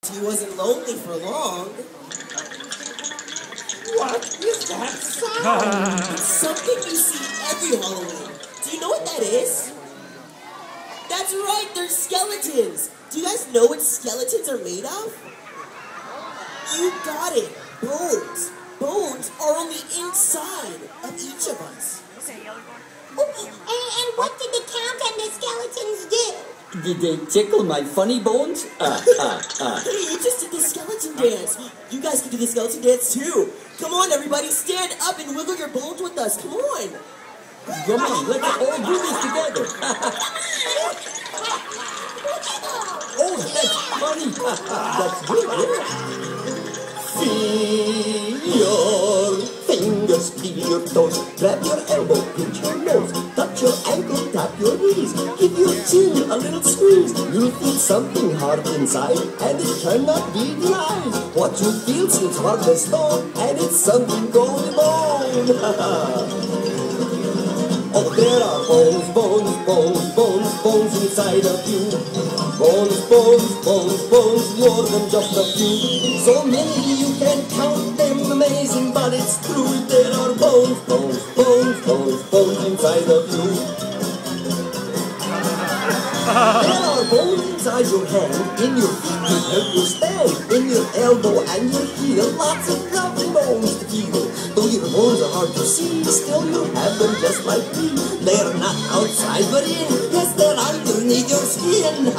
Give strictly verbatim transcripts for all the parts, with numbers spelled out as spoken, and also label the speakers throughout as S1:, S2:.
S1: He wasn't lonely for long.
S2: What is that sound?
S1: It's something you see every Halloween. Do you know what that is? That's right, they're skeletons. Do you guys know what skeletons are made of? You got it. Bones. Bones are on the inside of each of us.
S3: Oh, and, and what did the count and the skeletons do?
S4: Did they tickle my funny bones? Uh, uh, uh.
S1: Hey, you just did the skeleton dance. You guys can do the skeleton dance too. Come on, everybody, stand up and wiggle your bones with us. Come on.
S4: Come on, let's all do this together. Oh, that's funny. That's good, yeah. Feel your fingers, feel your toes. Grab your elbow, pinch your nose. Touch your ankle, tap your knees. Give your chin a little squeeze. You'll feel something hard inside, and it cannot be denied. What you feel seems hard as stone, and it's something going on. Oh, there are bones, bones, bones, bones, bones inside of you. Bones, bones, bones, bones, more than just a few. So many you can't count them, amazing, but it's true. There are bones, bones, bones, bones, bones inside of you. There are bones inside your hand, in your feet to help you stand, in your elbow and your heel, lots of lovely bones to feel. Though your bones are hard to see, still you have them just like me. They're not outside but in, yes, they're underneath your skin.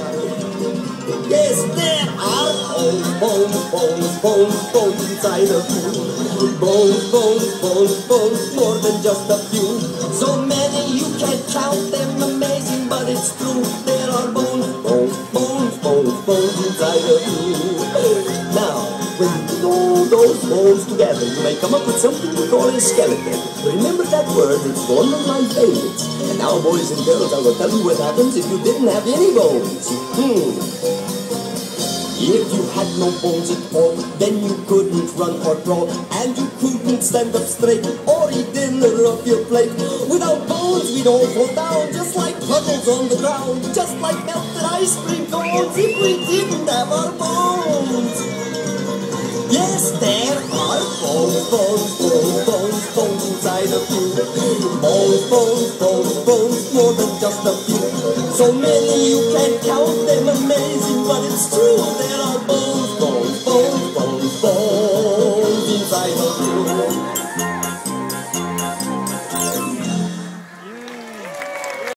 S4: Yes, there are bones, bones, bones, bones, bones inside of you. Bones, bones, bones, bones, more than just a few. So many you can't count them, amazing, but it's true. There are bones, bones, bones, bones, bones inside of you. Now, when you put all those bones together, you may come up with something we call a skeleton. Remember that word, it's one of my favorites. And now, boys and girls, I will tell you what happens if you didn't have any bones. Hmm. If you had no bones at all, then you couldn't run or crawl, and you couldn't stand up straight or eat dinner off your plate. Without bones, we'd all fall down, just like puddles on the ground, just like melted ice cream cones if we didn't have our bones. Yes, there are bones, bones, bones, bones, bones inside of you. Bones, bones, bones, bones, more than just a few. So many you can't count them, amazing, but it's true. There are bones.